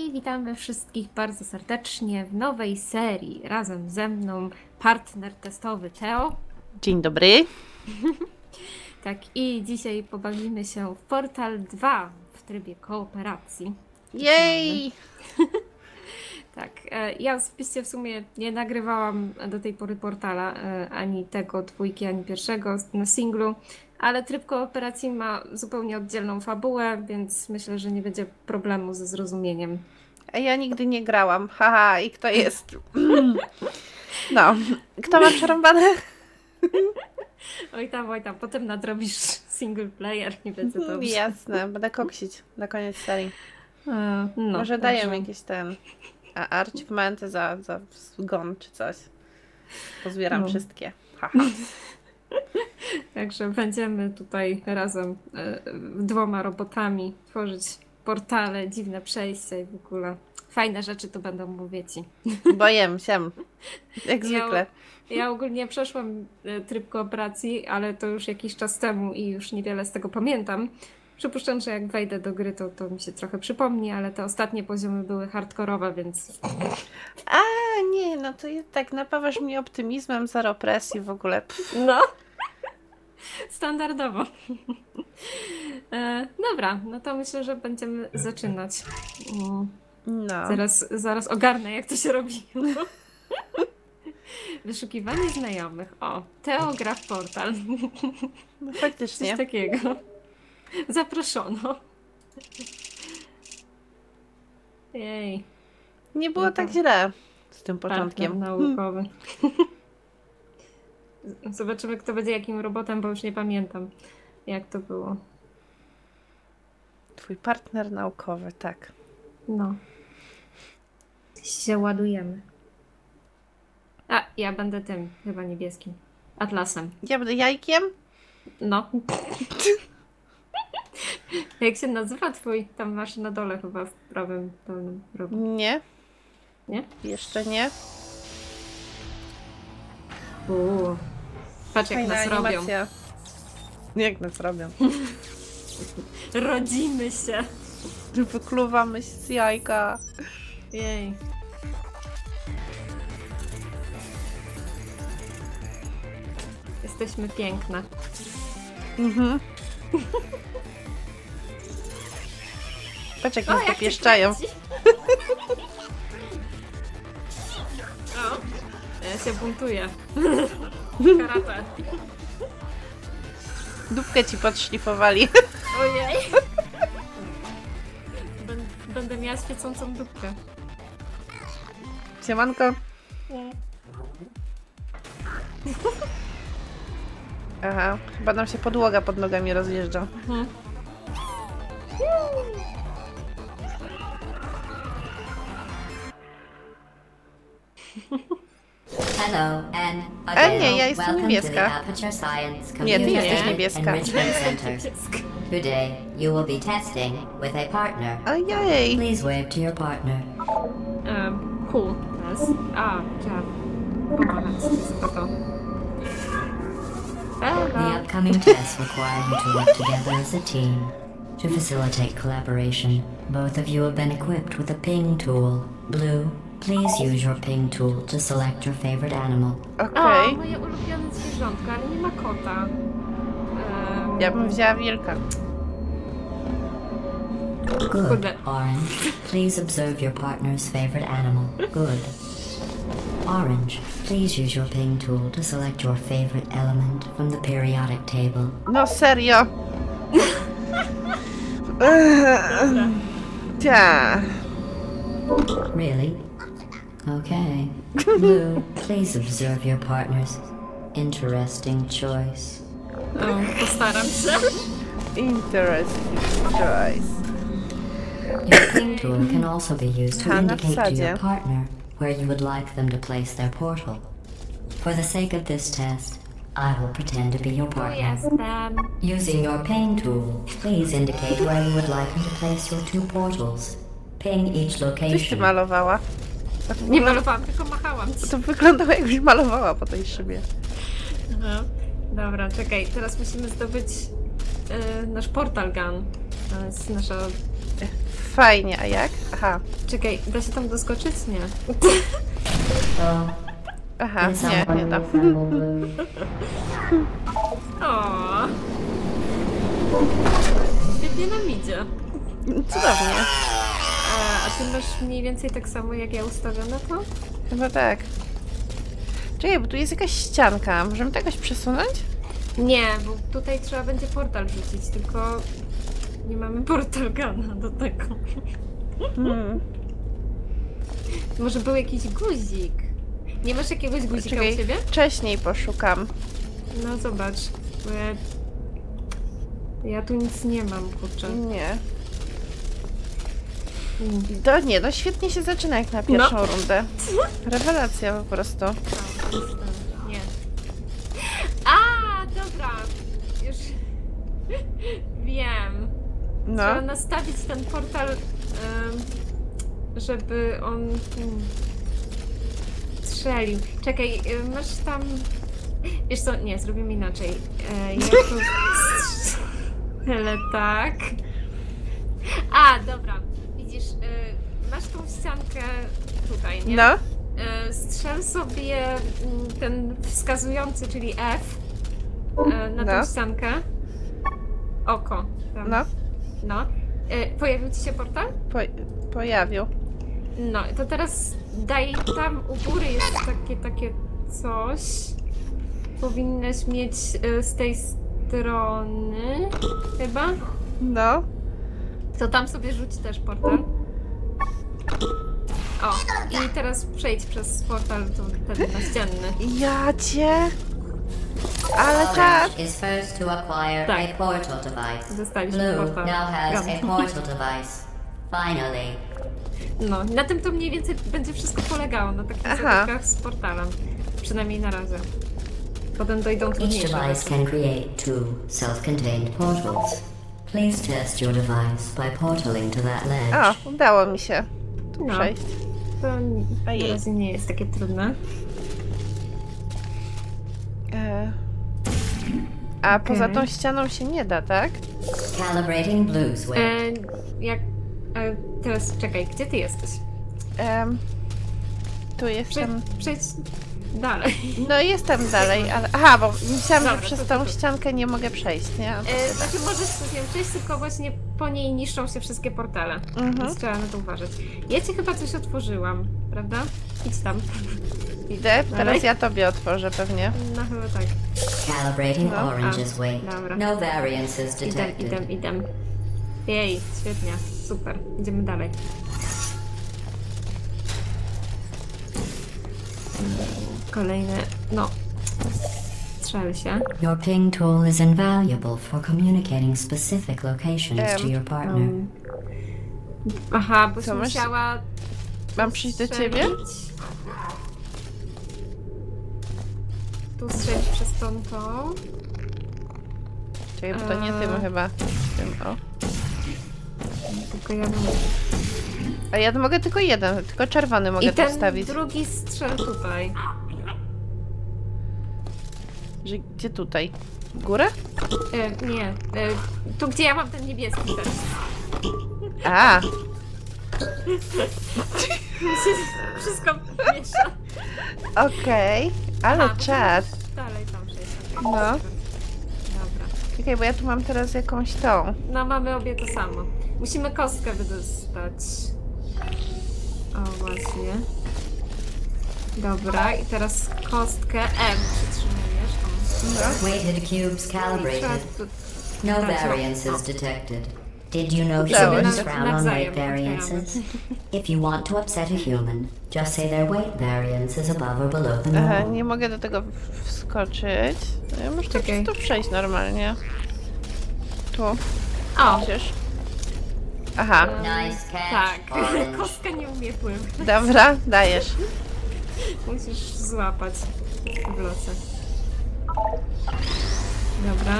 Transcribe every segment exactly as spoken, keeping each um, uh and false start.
i witamy wszystkich bardzo serdecznie w nowej serii. Razem ze mną partner testowy Teo. Dzień dobry. Tak, i dzisiaj pobawimy się w Portal dwa w trybie kooperacji. Jej! Tak, ja osobiście w sumie nie nagrywałam do tej pory Portala, ani tego dwójki, ani pierwszego na singlu, ale tryb kooperacji ma zupełnie oddzielną fabułę, więc myślę, że nie będzie problemu ze zrozumieniem. A ja nigdy nie grałam. Haha, i kto jest? No, kto ma przerąbane? Oj tam, oj tam, potem nadrobisz single player, nie będzie dobrze. Jasne, będę koksić na koniec serii. E, no, Może dają jakieś ten a achievementy za, za zgon czy coś. Pozbieram no. wszystkie. Haha. Także będziemy tutaj razem e, dwoma robotami tworzyć portale, dziwne przejścia i w ogóle fajne rzeczy to będą mówici. Boję się. Jak ja, zwykle. Ja ogólnie przeszłam tryb kooperacji, ale to już jakiś czas temu i już niewiele z tego pamiętam. Przypuszczam, że jak wejdę do gry, to, to mi się trochę przypomni, ale te ostatnie poziomy były hardkorowe, więc... A nie, no to tak napawasz mnie optymizmem, zero presji w ogóle. Pff. No. Standardowo. E, dobra, no to myślę, że będziemy zaczynać. No. Zaraz, zaraz ogarnę, jak to się robi. Wyszukiwanie znajomych. O, Teo gra w Portal. No faktycznie. Coś takiego. Zaproszono. Jej. Nie było no tak źle z tym początkiem. Partner naukowy. Zobaczymy, kto będzie jakim robotem, bo już nie pamiętam, jak to było. Twój partner naukowy, tak. No. Się ładujemy. A, ja będę tym, chyba niebieskim. Atlasem. Ja będę jajkiem? No. Jak się nazywa twój? Tam masz na dole chyba w prawym dolnym rogu. Nie. Nie? Jeszcze nie. Uuu. Patrz, jak Fajna nas animacja. robią. Jak nas robią? Rodzimy się. Wykluwamy się z jajka. Jej. Jesteśmy piękne. Mhm. Patrz, jak nas dopieszczają. O, ja się buntuję. Karate. Dupkę ci podszlifowali. Ojej. Będę miała świecącą dupkę. Siemanko. Nie. Aha, chyba nam się podłoga pod nogami rozjeżdża. Mhm. Hello and A nie, ja jestem niebieska. Nie, ty jesteś niebieska. Today you will be testing with a partner. Ojej. Please wave to your partner. Um, cool. Yes. A, trzeba pomagać. Spoko. The upcoming tests require you to work together as a team. To facilitate collaboration, both of you have been equipped with a ping tool. Blue, please use your ping tool to select your favorite animal. Okej. O, moje ulubione zwierzątko, ale nie ma kota. Um, Ja bym wzięła wilka. Good. Orange, please observe your partner's favorite animal. Good. Orange, please use your ping tool to select your favorite element from the periodic table. No serio. Ta. Really? Okay. Blue, please observe your partner's interesting choice. o, postaram się. Interesting choice. Your ping tool can also be used to Ha, na indicate to wsadzie. your partner where you would like them to place their portal. For the sake of this test, I will pretend to be your Tu partner. jestem. Using your ping tool, please indicate where you would like him to place your two portals. Ping each Coś ty location. malowała? Nie malowałam, tylko machałam ci. To wyglądało, jakbyś malowała po tej szybie. No. Dobra, czekaj, teraz musimy zdobyć y, nasz portal gun. To jest nasza fajnie, a jak? Aha. Czekaj, da się tam doskoczyć? Nie. So, Aha, can nie, someone nie da. reassemble Blue? O. Świetnie nam idzie. Cudownie. A, a ty masz mniej więcej tak samo jak ja ustawione to? Chyba tak. Czekaj, bo tu jest jakaś ścianka. Możemy to jakoś przesunąć? Nie, bo tutaj trzeba będzie portal rzucić, tylko nie mamy portal gana do tego. Hmm. Może był jakiś guzik. Nie masz jakiegoś guzika Czekaj, u ciebie? wcześniej poszukam. No zobacz, bo ja... ja tu nic nie mam, kurczę. Nie. Mm. To nie, no świetnie się zaczyna jak na pierwszą No. rundę. Rewelacja po prostu. Nie. A, dobra. Już wiem. No. Trzeba nastawić ten portal, em, żeby on hmm, strzelił. Czekaj, y, masz tam... Wiesz co, nie, zrobimy inaczej. E, ja tu strzelę tak. A, dobra. Widzisz, y, masz tą ściankę tutaj, nie? No. E, Strzel sobie mm, ten wskazujący, czyli F, e, na No. tą ściankę. Oko. Tam. No. No. E, Pojawił ci się portal? Po, pojawił. No, to teraz daj tam u góry jest takie, takie coś. Powinnaś mieć e, z tej strony chyba. No. To tam sobie rzuć też portal. O, i teraz przejdź przez portal to ten naścienny. Ja cię. Ale tak. Orange is first to acquire Tak. a portal device. Dostaliśmy Blue portal. now has Gun. a portal device. Finally. No, na tym to mniej więcej będzie wszystko polegało, na takich Aha. zagadkach z portalem. Przynajmniej na razie. Potem dojdą Each trudniejsze device rzeczy. can create two self-contained portals. Please test your device by portaling to that ledge. O, udało mi się tu No. przejść. To na Ojej. razie nie jest takie trudne. E... A Okej. poza tą ścianą się nie da, tak? Calibrating Blue's way. E, jak... E, teraz czekaj, gdzie ty jesteś? Em, tu Prze jestem. przejdź dalej. No jestem dalej, ale. Aha, bo myślałam, Dobra, że przez to- tą to- to. ściankę nie mogę przejść, nie? E, znaczy możesz przez nią przejść, tylko właśnie po niej niszczą się wszystkie portale. Mhm. Więc trzeba na to uważać. Ja ci chyba coś otworzyłam, prawda? Idź tam. Idę, teraz Dalej? ja tobie otworzę pewnie. No chyba tak. Calibrating No. Orange's A, weight. dobra. No variances Idę, detected. idę, idę. Jej, świetnie, super. Idziemy dalej. Kolejne, no. Strzel się. Your ping tool is invaluable for communicating specific locations Em, to your partner. Um, aha, boś Co, masz- musiała Mam przyjść do ciebie? strzelić. Tu strzelić przez tą tą. Czekaj, bo to nie tym Eee. chyba. Tym, o. Tylko ja mam... A ja mogę tylko jeden, tylko czerwony mogę I tu ten wstawić. drugi strzel tutaj. Że, gdzie tutaj? W górę? E, nie, e, tu gdzie ja mam ten niebieski też. A, Mi się wszystko miesza. okej. Ale Aha, bo czad. to możesz dalej tam przejść. okej, No. super. Dobra. Czekaj, bo ja tu mam teraz jakąś tą. No mamy obie to samo. Musimy kostkę wydostać. O, właśnie. Dobra, i teraz kostkę M przytrzymujesz. O. Weighted cubes Trzeba calibrated. tu... No Dobra, co? variances detected. Did you know Udało humans się. frown on Nawzajem weight variances? If you want to upset a human, just say their weight variance is above or below the Aha, norm. nie mogę do tego w- wskoczyć. No ja muszę Czekaj. tu przejść normalnie. Tu, O, przecież. Aha, Nice catch, tak. Orange. Kostka nie umie pływać. dobra, dajesz. Musisz złapać w locie. Dobra.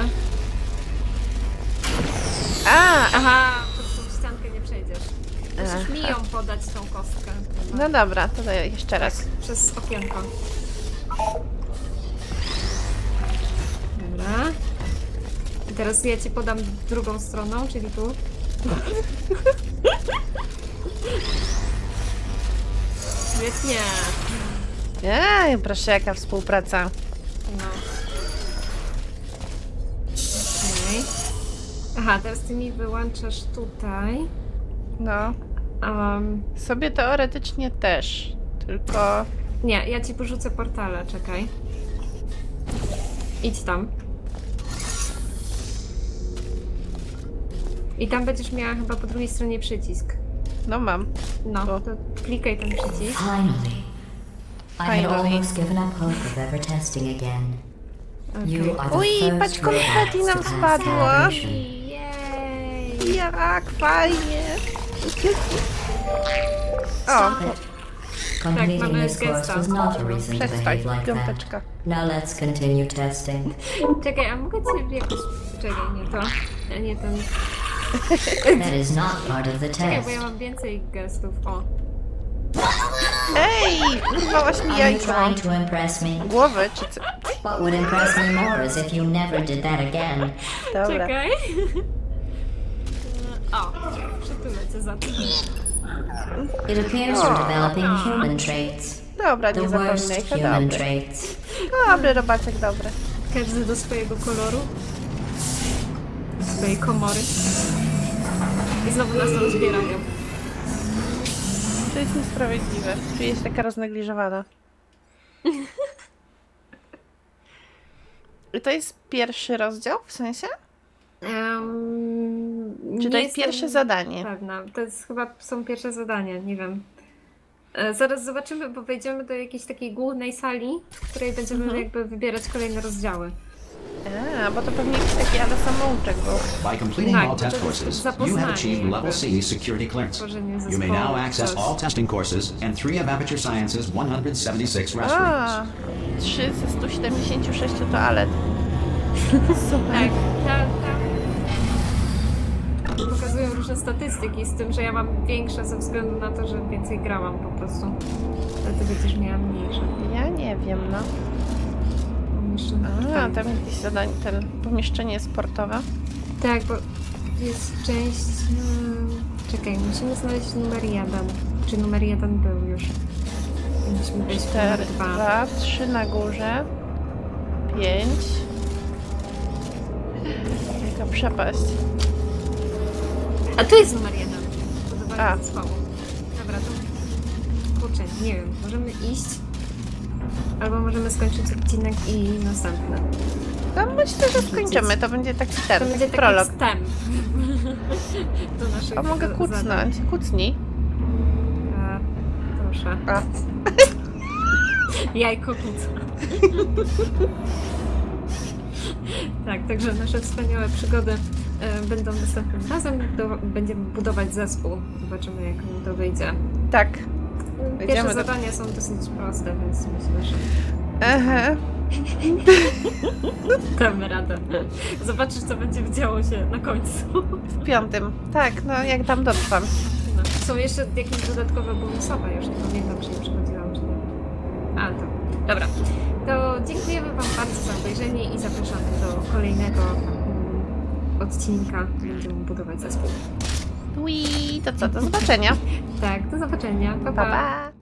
A, Aha, to tą ściankę nie przejdziesz. Musisz mi Aha. ją podać, tą kostkę. no dobra, to daję jeszcze raz. Przez okienko. Dobra. I teraz ja ci podam drugą stroną, czyli tu. Świetnie. Ej, proszę, jaka współpraca. No. Okej. Aha, teraz ty mi wyłączasz tutaj. No. Um, Sobie teoretycznie też. Tylko... nie, ja ci porzucę portale, czekaj. Idź tam. I tam będziesz miała chyba po drugiej stronie przycisk. No mam. No, O. to klikaj ten przycisk. Finally. I had Finally. almost given up hope of ever testing again. You Okej. are the Uj, first patrz, konfetti robots nam to pass spadło. calibration. Jej! Jak fajnie. O, Stop it. Completing mamy this course gesta. was not a reason to przestań, behave like that. piąteczka. Now let's continue testing. Czekaj, a mogę cię jakoś... Czekaj, nie to. A nie ten... That is not part of the Czekaj, test. bo ja mam więcej gestów. O. Ej, urwałaś mi Are you jajko. trying to impress me? Głowy, czy co? What would impress me more is if you never did that again. Dobra. Czekaj. O, przytulę cię za to. It appears you're developing human traits. Dobra, The nie worst zapominaj, to human dobry. traits. Dobry robaczek, dobry. Każdy do swojego koloru. Swojej komory. I znowu nas to rozbierają. To jest niesprawiedliwe. Czuję się taka roznegliżowana. I to jest pierwszy rozdział, w sensie? Um, Czy to jest pierwsze zadanie? Pewna. To jest chyba są pierwsze zadania, nie wiem. E, Zaraz zobaczymy, bo wejdziemy do jakiejś takiej głównej sali, w której będziemy Mhm. jakby wybierać kolejne rozdziały. A, bo to pewnie jakiś taki ale samouczek był. By completing Tak, all to test jest courses, you zapoznanie have achieved jakby. Level C security clearance. Tworzenie You may now zespołu, access coś. all testing courses and three of Aperture Science's one hundred seventy-six A, restrooms. trzy ze stu siedemdziesięciu sześciu toalet. Super. Tak, tam, tam pokazują różne statystyki z tym, że ja mam większe ze względu na to, że więcej grałam po prostu. Ale ty będziesz miała mniejsze. Ja nie wiem, no. Pomieszczenie. A, tam jakieś zadanie, ten pomieszczenie sportowe. Tak, bo jest część... Hmm, czekaj, musimy znaleźć numer jeden. Czy numer jeden był już? Musimy wejść w numer Cztery, dwa. dwa, trzy na górze. Pięć. Jaka przepaść. A tu jest numer jeden. Budowanie A. zespołu. Dobra, to... Kurczę, nie wiem. Możemy iść. Albo możemy skończyć odcinek i następny. No myślę, że skończymy. To będzie taki ten, To będzie taki prolog. wstęp do naszych A mogę za- kucnąć. zadań. Kucnij. A, proszę. A. Jajko kuca. Tak, także nasze wspaniałe przygody e, będą następnym razem. Do, będziemy budować zespół. Zobaczymy, jak nam to wyjdzie. Tak. Pierwsze Wejdziemy do- zadania są dosyć proste, więc myślę, że Ehe. damy radę. Zobaczysz, co będzie działo się na końcu. W piątym. Tak, no jak tam dotrwam. No. Są jeszcze jakieś dodatkowe bonusowe, już nie pamiętam, czy je przychodziłam, czy nie. A, to. Dobra. To dziękujemy Wam bardzo za obejrzenie i zapraszamy do kolejnego mm, odcinka. Będziemy budować zespół. Ui, to co, do zobaczenia. Tak, do zobaczenia. Pa, Pa, pa. pa.